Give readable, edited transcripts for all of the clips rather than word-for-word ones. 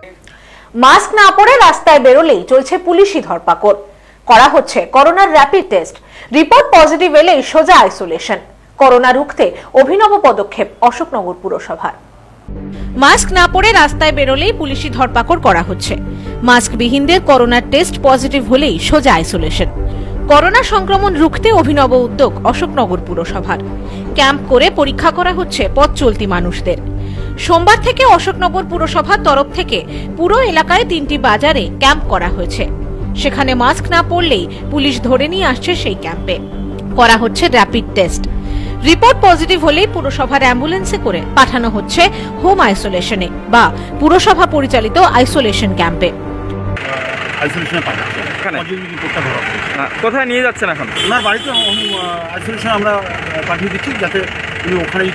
Mask না পরে রাস্তায় বেরোলেই চলছে পুলিশি ধরপাকড়। করা হচ্ছে করোনার র্যাপিড টেস্ট, রিপোর্ট পজিটিভ এলেই সোজা আইসোলেশন। করোনা রুখতে অভিনব পদক্ষেপ অশোকনগর পুরসভার। মাস্ক না পরে রাস্তায় বেরোলেই পুলিশি ধরপাকড় করা হচ্ছে। মাস্কবিহীনদের করোনার টেস্ট পজিটিভ হলেই সোজা আইসোলেশন। করোনা সংক্রমণ রুখতে অভিনব উদ্যোগ অশোকনগর পুরসভার। ক্যাম্প করে পরীক্ষা করা হচ্ছে পথ চলতি মানুষদের। সোমবার থেকে অশোকনগর পুরসভার তরফ থেকে পুরো এলাকায় 3টি বাজারে ক্যাম্প করা হয়েছে। সেখানে মাস্ক না পরলেই পুলিশ ধরে নিয়ে আসছে সেই ক্যাম্পে। করা হচ্ছে র্যাপিড টেস্ট। রিপোর্ট পজিটিভ হলেই পুরসভার অ্যাম্বুলেন্সে করে পাঠানো হচ্ছে হোম আইসোলেশনে বা পুরসভা পরিচালিত আইসোলেশন ক্যাম্পে। কোথায় নিয়ে যাচ্ছেন এখন? ওনার বাড়িতে আইসোলেশন আমরা পাঠিয়ে দিচ্ছি, যাতে উনি ওখানেই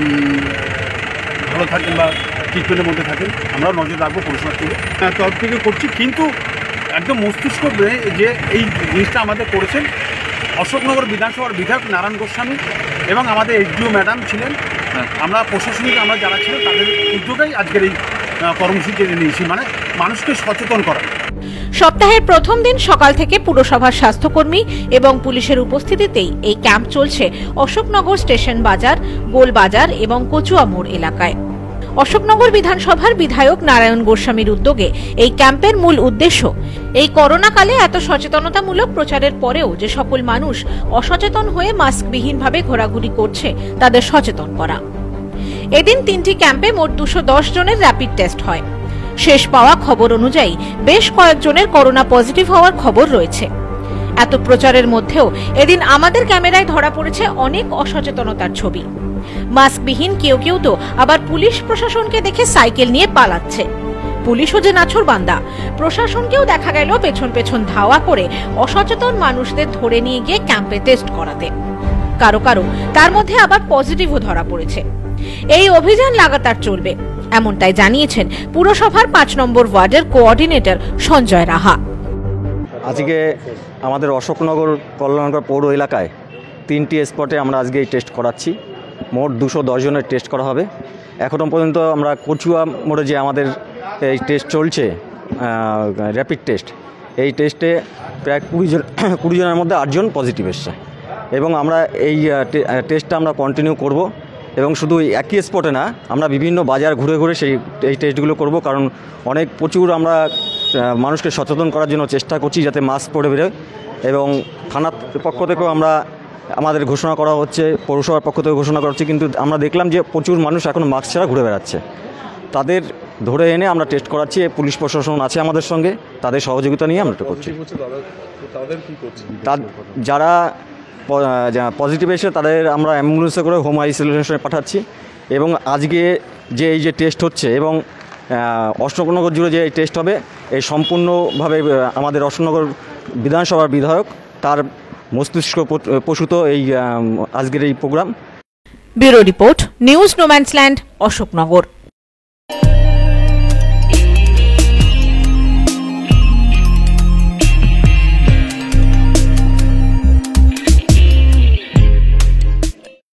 ভালো থাকেন বা ট্রিটমেন্টের মধ্যে থাকেন। আমরাও নজর রাখবো পরিষেবা থেকে তরফ থেকে করছি, কিন্তু একদম মস্তিষ্ক যে এই জিনিসটা আমাদের করেছেন অশোকনগর বিধানসভার বিধায়ক নারায়ণ গোস্বামী এবং আমাদের এসডিও ম্যাডাম ছিলেন। আমরা প্রশাসনিক আমরা যারা ছিলেন তাদের উদ্যোগেই আজকের এই কর্মসূচি নিয়েছি, মানে মানুষকে সচেতন করা। সপ্তাহের প্রথম দিন সকাল থেকে পুরসভার স্বাস্থ্যকর্মী এবং পুলিশের উপস্থিতিতেই এই ক্যাম্প চলছে অশোকনগর স্টেশন বাজার, গোল বাজার এবং কচুয়া মোড় এলাকায়। অশোকনগর বিধানসভার বিধায়ক নারায়ণ গোস্বামীর উদ্যোগে এই ক্যাম্পের মূল উদ্দেশ্য এই করোনাকালে এত সচেতনতামূলক প্রচারের পরেও যে সকল মানুষ অসচেতন হয়ে মাস্কবিহীনভাবে ঘোরাঘুরি করছে তাদের সচেতন করা। এদিন 3টি ক্যাম্পে মোট 210 জনের র্যাপিড টেস্ট হয়। শেষ পাওয়া খবর অনুযায়ী বেশ কয়েকজনের করোনা পজিটিভ হওয়ার খবর রয়েছে। এত প্রচারের মধ্যেও এদিন আমাদের ক্যামেরায় ধরা পড়েছে অনেক অসচেতনতার ছবি। মাস্কবিহীন কেউ কেউ তো আবার পুলিশ প্রশাসনকে দেখে সাইকেল নিয়ে পালাচ্ছে। পুলিশও যে নাছোড়বান্দা, প্রশাসনকেও দেখা গেল পেছন পেছন ধাওয়া করে অসচেতন মানুষদের ধরে নিয়ে গিয়ে ক্যাম্পে টেস্ট করাতে। কারো কারো তার মধ্যে আবার পজিটিভও ধরা পড়েছে। এই অভিযান লাগাতার চলবে, এমনটাই জানিয়েছেন পুরসভার 5 নম্বর ওয়ার্ডের কোঅর্ডিনেটর সঞ্জয় রাহা। আজকে আমাদের অশোকনগর কল্যাণনগর পৌর এলাকায় 3টি স্পটে আমরা আজকে এই টেস্ট করাচ্ছি। মোট 210 জনের টেস্ট করা হবে। এখনও পর্যন্ত আমরা কচুয়া মোড়ে যে আমাদের এই টেস্ট চলছে র্যাপিড টেস্ট, এই টেস্টে প্রায় 20 জনের মধ্যে 8 জন পজিটিভ এসছে এবং আমরা এই টেস্টটা আমরা কন্টিনিউ করব এবং শুধু একই স্পটে না, আমরা বিভিন্ন বাজার ঘুরে ঘুরে এই টেস্টগুলো করব, কারণ প্রচুর আমরা মানুষকে সচেতন করার জন্য চেষ্টা করছি যাতে মাস্ক পরে বেরোয়। এবং থানার পক্ষ থেকেও আমাদের ঘোষণা করা হচ্ছে, পৌরসভার পক্ষ থেকে ঘোষণা করা হচ্ছে, কিন্তু আমরা দেখলাম যে প্রচুর মানুষ এখন মাস্ক ছাড়া ঘুরে বেড়াচ্ছে। তাদের ধরে এনে আমরা টেস্ট করাচ্ছি। পুলিশ প্রশাসন আছে আমাদের সঙ্গে, তাদের সহযোগিতা নিয়ে আমরা এটা করছি। যারা পজিটিভ এসে তাদের আমরা অ্যাম্বুলেন্সে করে হোম আইসোলেশনে পাঠাচ্ছি। এবং আজকে যে এই যে টেস্ট হচ্ছে এবং অশোকনগর জুড়ে যে এই টেস্ট হবে, এই সম্পূর্ণভাবে আমাদের অশোকনগর বিধানসভার বিধায়ক তার মস্তিষ্ক প্রসূত এই আজকের এই program. Bureau report, news no man's land, Ashoknagar.